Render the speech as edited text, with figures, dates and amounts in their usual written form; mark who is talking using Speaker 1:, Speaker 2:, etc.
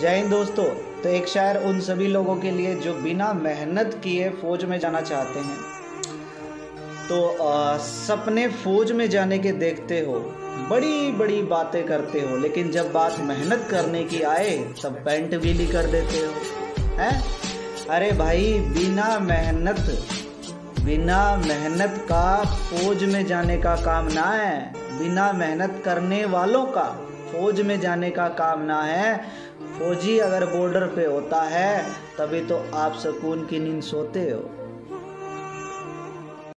Speaker 1: जय हिंद दोस्तों। तो एक शायर उन सभी लोगों के लिए जो बिना मेहनत किए फौज में जाना चाहते हैं। तो सपने फौज में जाने के देखते हो, बड़ी बड़ी बातें करते हो, लेकिन जब बात मेहनत करने की आए तब पैंट गीली कर देते हो हैं। अरे भाई, बिना मेहनत का फौज में जाने का काम ना है। बिना मेहनत करने वालों का फौज में जाने का काम ना है। फौजी अगर बॉर्डर पे होता है तभी तो आप सुकून की नींद सोते हो।